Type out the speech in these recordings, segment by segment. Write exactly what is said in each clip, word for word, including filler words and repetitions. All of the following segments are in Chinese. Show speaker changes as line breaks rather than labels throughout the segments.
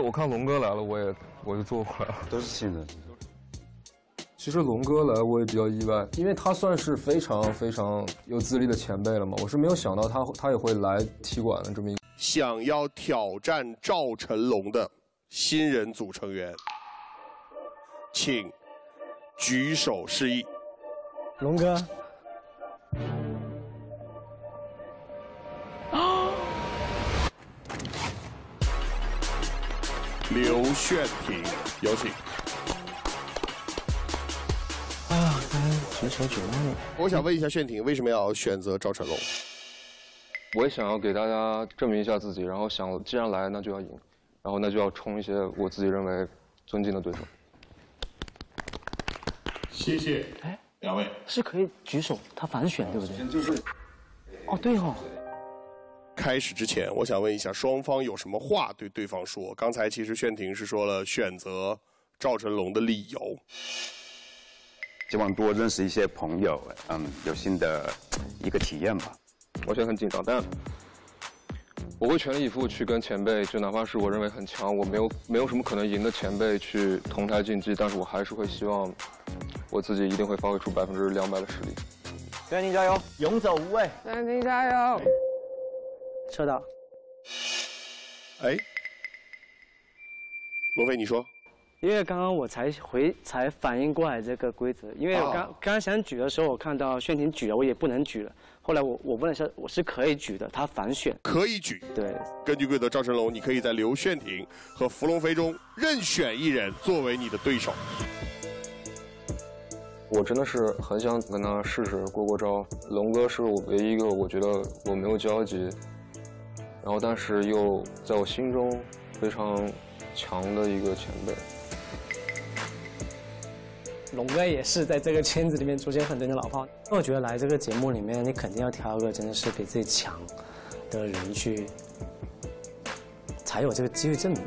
我看龙哥来了，我也我就坐过来了。
都是新人。
其实龙哥来我也比较意外，因为他算是非常非常有资历的前辈了嘛，我是没有想到他他也会来踢馆的这么一个。
想要挑战赵晨龙的新人组成员，请举手示意。
龙哥。
啊！刘炫廷，有请。
啊，刚才举手举忘了。
我想问一下炫廷，为什么要选择赵晨龙？
我也想要给大家证明一下自己，然后想既然来，那就要赢，然后那就要冲一些我自己认为尊敬的对手。
谢谢。
哎，
两位
是可以举手，他反选对不对？就是。哦，对哦。
开始之前，我想问一下，双方有什么话对对方说？刚才其实炫廷是说了选择赵晨龙的理由。
希望多认识一些朋友，嗯，有新的一个体验吧。
我现在很紧张，但我会全力以赴去跟前辈，就哪怕是我认为很强，我没有没有什么可能赢的前辈去同台竞技，但是我还是会希望我自己一定会发挥出百分之两百的实力。
炫廷加油，勇者无畏。
炫廷加油。
车到。
哎，罗飞，你说。
因为刚刚我才回才反应过来这个规则，因为我刚、哦、刚想举的时候，我看到炫廷举了，我也不能举了。后来我我问了一下，我是可以举的，他反选。
可以举。
对。
根据规则，赵晨龙，你可以在刘炫廷和伏龙飞中任选一人作为你的对手。
我真的是很想跟他试试过过招。龙哥是我唯一一个我觉得我没有交集，然后但是又在我心中非常强的一个前辈。
龙哥也是在这个圈子里面出现很多年老炮。我觉得来这个节目里面，你肯定要挑一个真的是比自己强的人去，才有这个机会证明。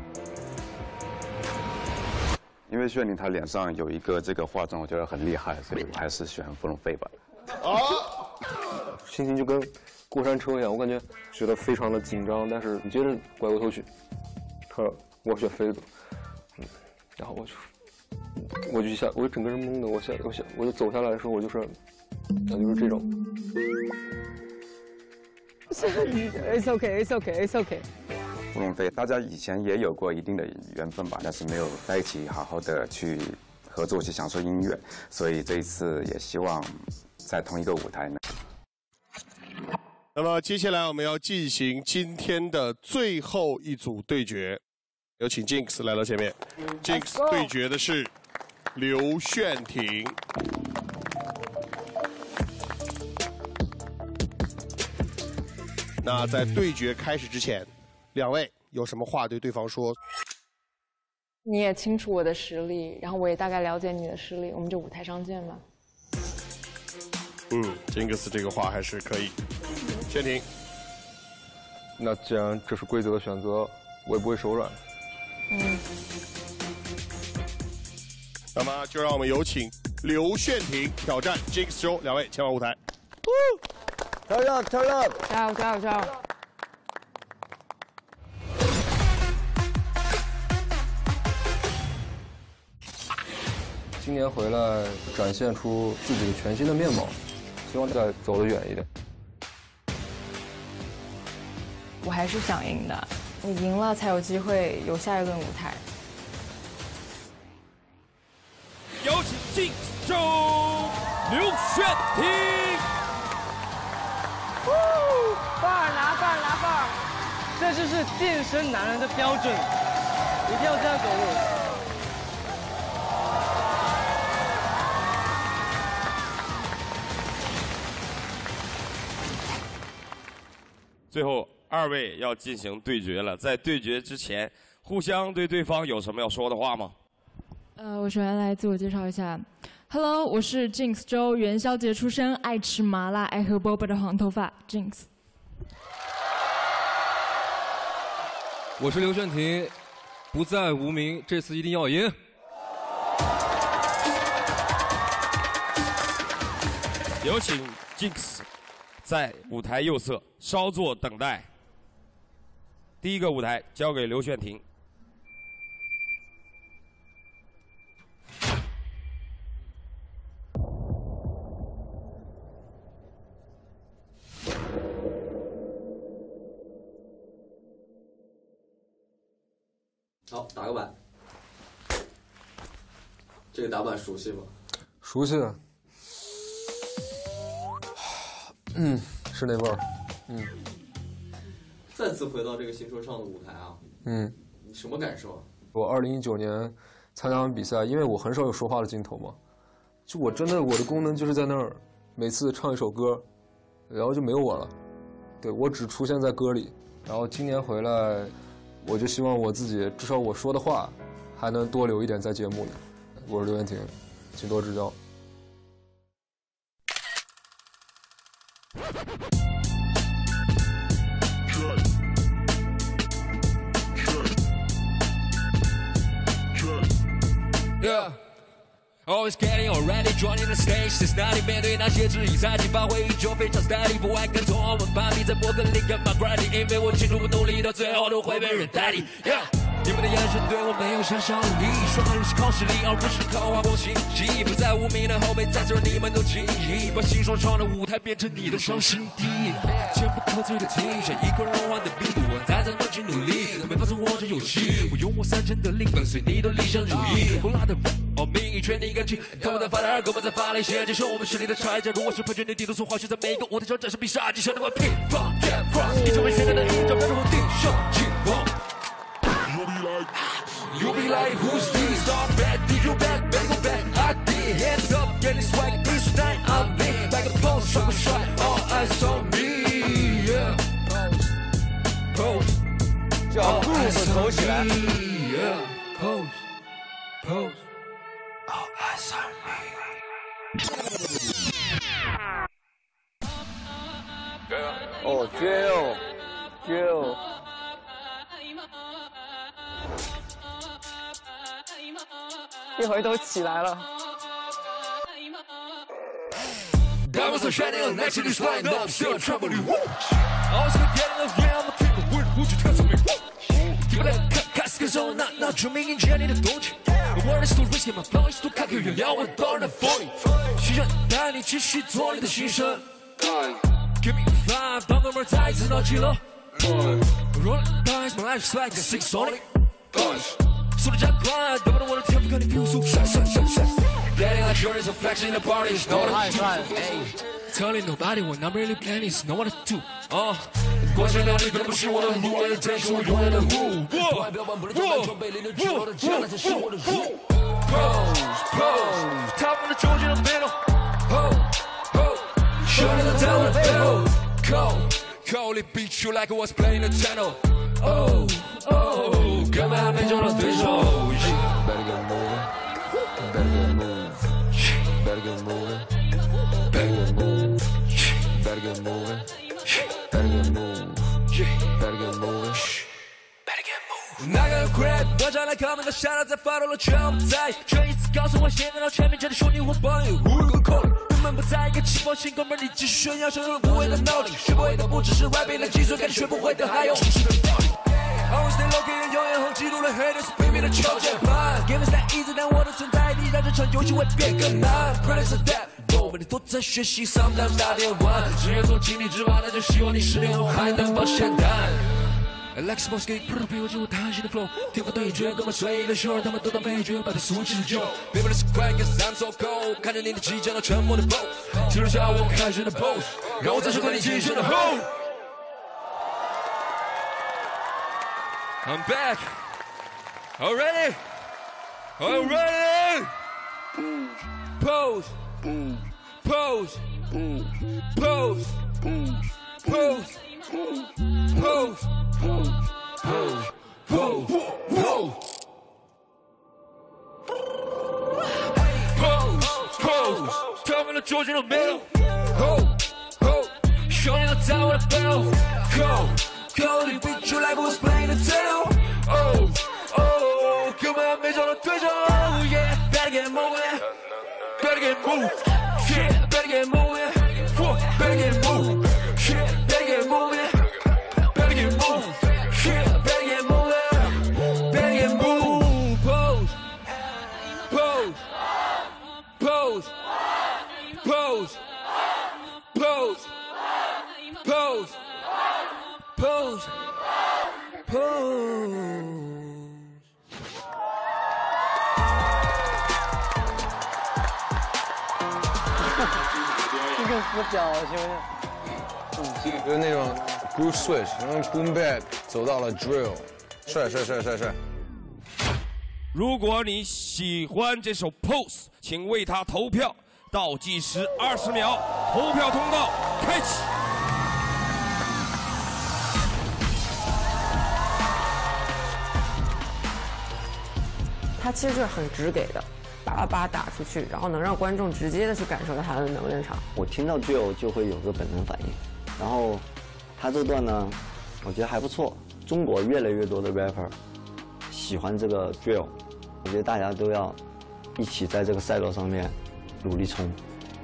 因为炫廷他脸上有一个这个化妆，我觉得很厉害，所以我还是选伏龙飞吧。
啊！心情就跟过山车一样，我感觉觉得非常的紧张，但是你接着拐过头去，他我选飞子，嗯，然后我就。我就下，我整个人懵的，我下，我下，我就走下来的时候，我就是，那就是这种。
It's okay, it's okay, it's okay。
伏龙飞，大家以前也有过一定的缘分吧，但是没有在一起好好的去合作去享受音乐，所以这一次也希望在同一个舞台呢。
那么接下来我们要进行今天的最后一组对决。有请 Jinx 来到前面。Jinx 对决的是刘炫廷。那在对决开始之前，两位有什么话对对方说？
你也清楚我的实力，然后我也大概了解你的实力，我们就舞台上见吧。
嗯 ，Jinx 这个话还是可以。炫廷，
那既然这是规则的选择，我也不会手软。
嗯，
那么就让我们有请刘炫廷挑战 Jinx 周，两位前往舞台。
Turn up, turn up，
加油加油加油！
今年回来展现出自己的全新的面貌，希望再走得远一点。
我还是想赢的。你赢了才有机会有下一轮舞台。
有请进周刘炫廷。
范儿拿范儿拿范儿，这就是健身男人的标准，一定要这样走路。
最后。二位要进行对决了，在对决之前，互相对对方有什么要说的话吗？
呃，我首先来自我介绍一下 ，Hello， 我是 Jinx 周，元宵节出生，爱吃麻辣，爱喝 boba 的黄头发 Jinx。
我是刘炫廷，不再无名，这次一定要赢。
有请 Jinx 在舞台右侧稍作等待。第一个舞台交给刘炫廷。
好，打个板。这个打板熟悉吗？
熟悉。嗯，是那味儿。嗯。
再次回到这个新说唱的舞台啊。
嗯。
你什么感受啊？
我二零一九年参加完比赛，因为我很少有说话的镜头嘛，就我真的我的功能就是在那儿，每次唱一首歌，然后就没有我了。对，我只出现在歌里。然后今年回来，我就希望我自己至少我说的话还能多留一点在节目里。我是刘彦廷，请多指教。
Yeah. Always getting already joining the stage， 在哪里面对那些质疑，才能发挥依旧非常 steady， 不爱跟从我们攀比，在伯克利跟 McGrady， 因为我清楚不努力，到最后都会被人代替。Yeah， 你们的眼神对我没有想象力，说的是靠实力，而不是靠画风心机，不在无名的后辈，在这你们都轻易把新说唱的舞台变成你的伤心地，坚不可摧的体现一个人玩的比我再怎么去努力，没法生活这游戏，我用我三针的灵跟随你的理想主义，不拉的 rap， 哦，命运全你。看我在发呆，哥们在发力，先接受我们实力的拆解。如果是喷泉内地图从化学，在每一个舞台上展示比杀机，像那么乒乓 get cross， 一成为现在的一招，标准我定上进攻。You be like who's this? Stop back, did you back, back go back? I did. Hands up, getting swag, this night I'm big. Like a pose, shot a shot, all eyes on me. Yeah. Pose,
叫 groove 走起来。
Yeah. Pose, pose. All eyes on me.
哦，绝哦，绝哦。
一会儿都起来了。
Diamonds are shining on next to this line up, still trembling. I was getting up, yeah, I'm a king of wind, would you tell me? Give it a cut, cut, skills on, not, not dreaming in Jenny the Dolce. The world is too risky, my flow is too cocky, 原谅我多的 forty。牺牲带你继续做你的牺牲。Give me five， 当哥们再一次闹起了。Rolling dice, my life is like a six Sonic。速度加快，得不到我的天赋，看你飞速闪闪闪闪。Getting like sure is a flex in the party, it's not a two。Telling nobody what I'm really planning, it's not what I do。啊，光鲜亮丽可能不是我的路，我的天是我永远的路。外表版不能装扮装备，领着之后的将来才是我的路。Pose, pose， 他们的中间的 middle。Ho, ho， shutting the down the middle。Cold, coldly beat you like I was playing the channel。Oh, oh， 根本还没找到对手。Better get moving, better get moving, better get moving, better get moving, better get moving, better get moving, better get moving, better get moving。那个 crap， 我站来靠那个下来，在发动了全不在意，却一次告诉我，现在到全面真的说你我帮你，无个扣。根本不在一个起跑线，哥们儿你继续炫耀，深入无谓的闹铃，学不会的不只是 rapping 的技术，感觉学不会的还有知识的道理。Always stay low key， 永远很嫉妒的 haters， 拼命的敲键盘。Game is that easy， 但我的存在力让这场游戏会变更难。Practice that， 我每天都在学习 ，sometimes 打电话。只愿从井底之蛙，那就希望你十年后还能保鲜蛋。Alex Mosky， 不能陪我进入贪心的 flow， 天赋对决，哥们随意的秀，他们都当配角，把他俗气的救。别为的是快 ，cause I'm so cold， 看着你的即将的沉默的 pose， 记录下我开始的 pose， 让我再次和你继续的 hold。I'm back. All ready? All ready? Pose. Pose. Pose. Pose. Pose. Pose. Pose. Pose. Pose. Pose. Tell me the George in the middle. Ho. Ho. Show you the tower of bell. Go. Cody beat you like I was playing the tail. Oh, oh, 根本还没找到对手。Yeah, better get moving, better get moving. Shit, better get moving. Better get moving. Shit, better get moving. Better get moving. Shit, better get moving. Better get moving. Pose, pose, pose, pose, pose, pose. Pose, pose.
不脚行不行？
嗯，就是那种 groove switch， 从 boom bap 走到了 drill， 帅帅帅帅帅。
如果你喜欢这首 Pose， 请为他投票，倒计时二十秒，投票通道开启。
他其实就是很直给的，叭叭叭打出去，然后能让观众直接的去感受到他的能量场。
我听到 drill 就会有个本能反应，然后他这段呢，我觉得还不错。中国越来越多的 rapper 喜欢这个 drill， 我觉得大家都要一起在这个赛道上面努力冲。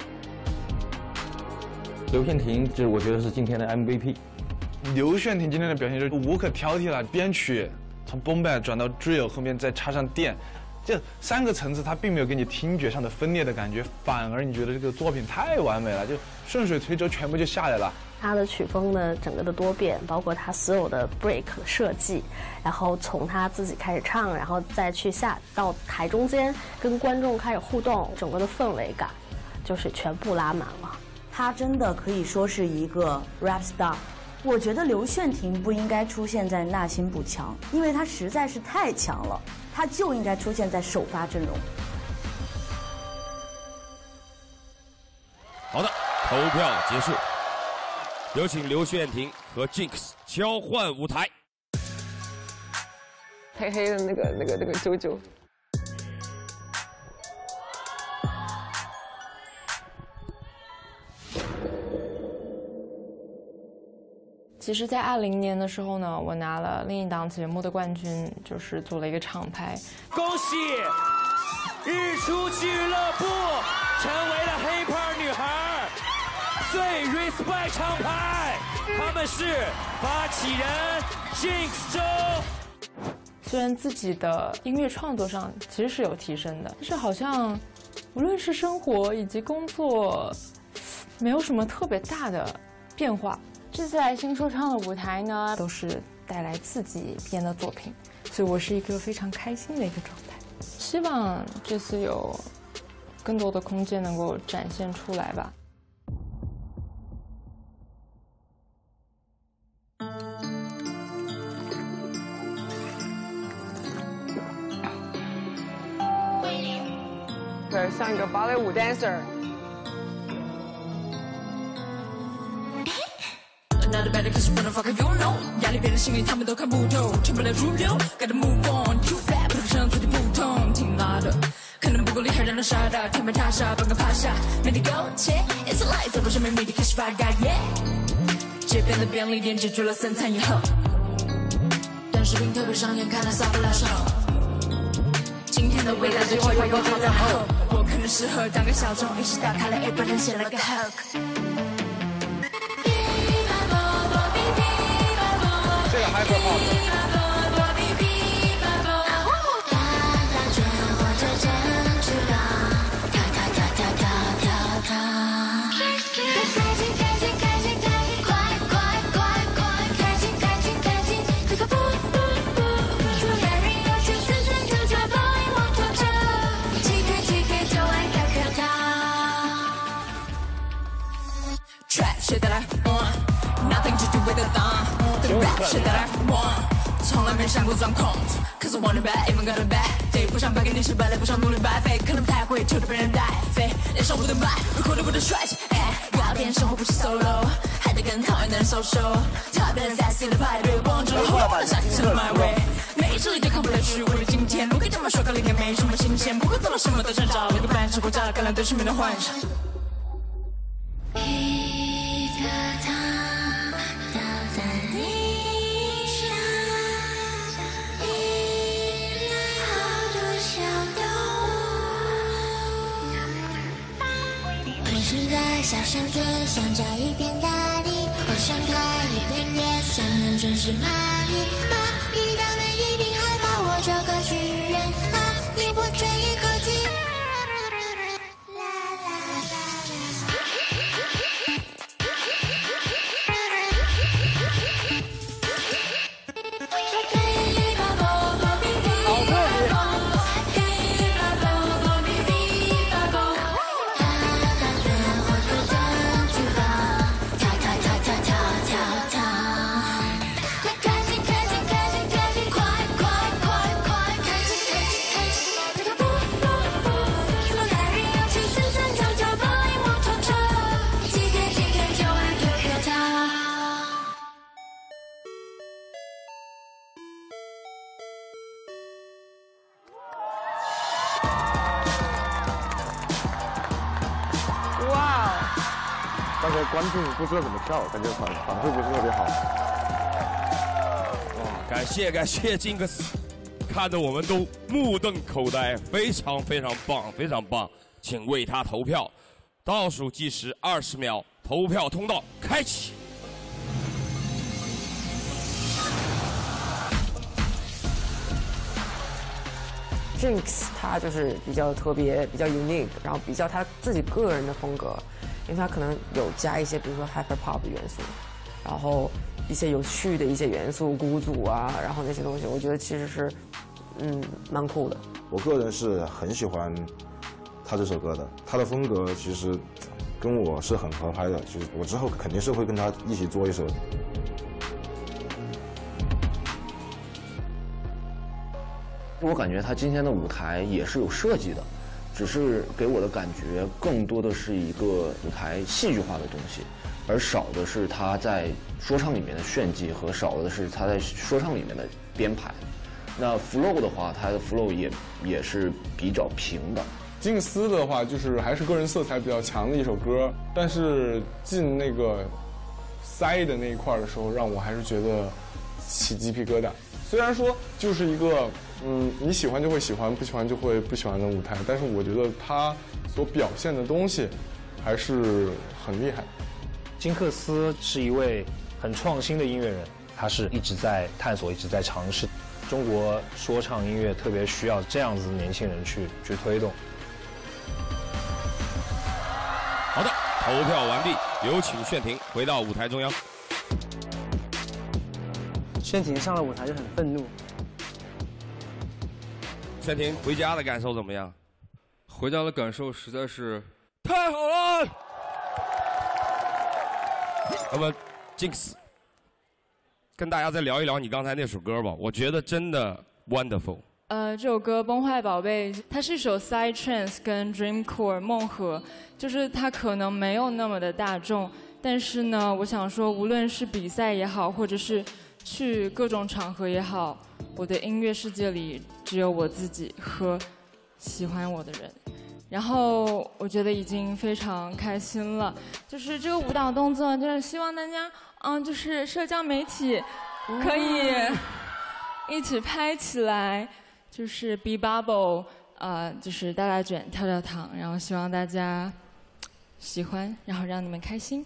刘宪廷，就是我觉得是今天的 M V P。
刘宪廷今天的表现就无可挑剔了，编曲从 boom bap 转到 drill， 后面再插上电，这三个层次他并没有给你听觉上的分裂的感觉，反而你觉得这个作品太完美了，就顺水推舟，全部就下来了。
他的曲风呢，整个的多变，包括他所有的 break 设计，然后从他自己开始唱，然后再去下到台中间跟观众开始互动，整个的氛围感就是全部拉满了。
他真的可以说是一个 rap star。我觉得刘宪廷不应该出现在那新补强，因为他实在是太强了，他就应该出现在首发阵容。
好的，投票结束，有请刘宪廷和 Jinx 交换舞台。
黑黑的那个那个那个啾啾。
其实，在二零年的时候呢，我拿了另一档节目的冠军，就是做了一个厂牌。
恭喜日出俱乐部成为了黑胖女孩最 respect 厂牌，他们是发起人 Jinx 周。
虽然自己的音乐创作上其实是有提升的，但是好像无论是生活以及工作，没有什么特别大的变化。这次来新说唱的舞台呢，都是带来自己编的作品，所以我是一个非常开心的一个状态。希望这次有更多的空间能够展现出来吧。
对，像一个芭蕾舞 dancer。
Another better cause you wanna fuck you know 压力变得心里他们都看不透成不了主流 Gotta move on You bad 不上自己不痛挺辣的可能不够厉害让人傻的天被塌下半个趴下没得苟且 It's a lie 走过生命谜底开始发芽 Yeah 这边的便利店解决了三餐以后短视频特别上眼看了撒不了手今天的未来的计划又放在后我可能适合当个小众一起打开了 A 本人写了个 hook
这个 hyper pop。
Nothing to do with the thumb The rap shit that I want 从来没上过钻空 Cause I want it bad even got it bad 对不上白给你失败累不上努力白费可能不太会偷着被人带飞连上我的麦 Record 我的帅气要点生活不是 solo 还得跟讨厌的人 social 特别的 sassy 的派对忘记了后来下起了 my way 每一次里都看不了去我的今天我给他们说个理念没什么新鲜不管做了什么都想找一个伴生活家橄榄对生命的幻想
小山村想找一片大地，我想开一片叶，想认真是蚂蚁。蚂蚁当然一定害怕我这个巨人，蚂蚁我追一口气。
得观众不知道怎么跳，感觉反反馈不是特别好。
哇，感谢感谢金克斯，看得我们都目瞪口呆，非常非常棒，非常棒，请为他投票。倒数计时二十秒，投票通道开启。
Jinx 他就是比较特别、比较 unique， 然后比较他自己个人的风格，因为他可能有加一些，比如说 hyper pop 的元素，然后一些有趣的一些元素，鼓组啊，然后那些东西，我觉得其实是，嗯，蛮酷的。
我个人是很喜欢他这首歌的，他的风格其实跟我是很合拍的，就是我之后肯定是会跟他一起做一首的。
我感觉他今天的舞台也是有设计的，只是给我的感觉更多的是一个舞台戏剧化的东西，而少的是他在说唱里面的炫技和少的是他在说唱里面的编排。那 flow 的话，他的 flow 也也是比较平的。
金丝的话，就是还是个人色彩比较强的一首歌，但是进那个塞的那一块的时候，让我还是觉得起鸡皮疙瘩。虽然说就是一个。 嗯，你喜欢就会喜欢，不喜欢就会不喜欢的舞台，但是我觉得他所表现的东西还是很厉害。
金克斯是一位很创新的音乐人，他是一直在探索，一直在尝试。中国说唱音乐特别需要这样子的年轻人去去推动。
好的，投票完毕，有请炫婷回到舞台中央。
炫婷上了舞台就很愤怒。
炫婷回家的感受怎么样？
回家的感受实在是
太好了。那么 ，Jinx， 跟大家再聊一聊你刚才那首歌吧，我觉得真的 wonderful。
呃，这首歌《崩坏宝贝》，它是一首 side trance 跟 dreamcore 梦河，就是它可能没有那么的大众，但是呢，我想说，无论是比赛也好，或者是去各种场合也好。 我的音乐世界里只有我自己和喜欢我的人，然后我觉得已经非常开心了。就是这个舞蹈动作，就是希望大家，嗯，就是社交媒体可以一起拍起来，就是 be bubble， 呃，就是大大卷、跳跳糖，然后希望大家喜欢，然后让你们开心。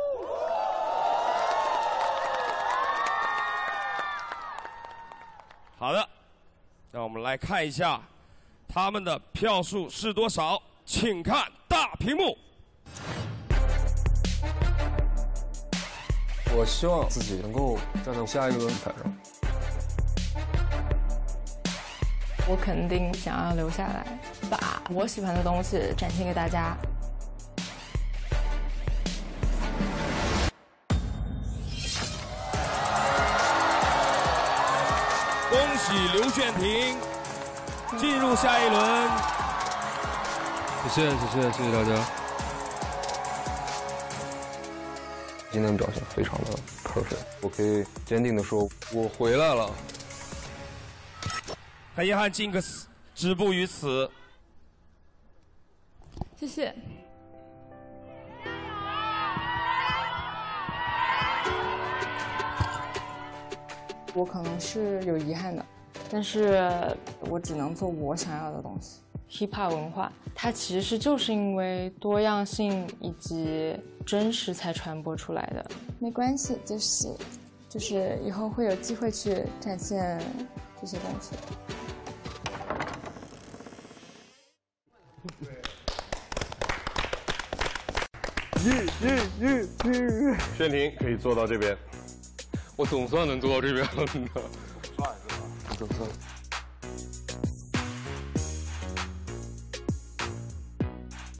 好的，让我们来看一下他们的票数是多少，请看大屏幕。
我希望自己能够站在下一个舞台上。
我肯定想要留下来，把我喜欢的东西展现给大家。
恭喜刘炫婷进入下一轮。
谢谢谢谢谢谢大家。
今天表现非常的 perfect， 我可以坚定的说，我回来了。
很遗憾 ，Jinx 止步于此。
谢谢。 我可能是有遗憾的，但是我只能做我想要的东西。hiphop 文化，它其实就是因为多样性以及真实才传播出来的。没关系，就是就是以后会有机会去展现这些东西。
耶耶耶耶！炫婷可以坐到这边。
我总算能坐到这边了，总算，总算。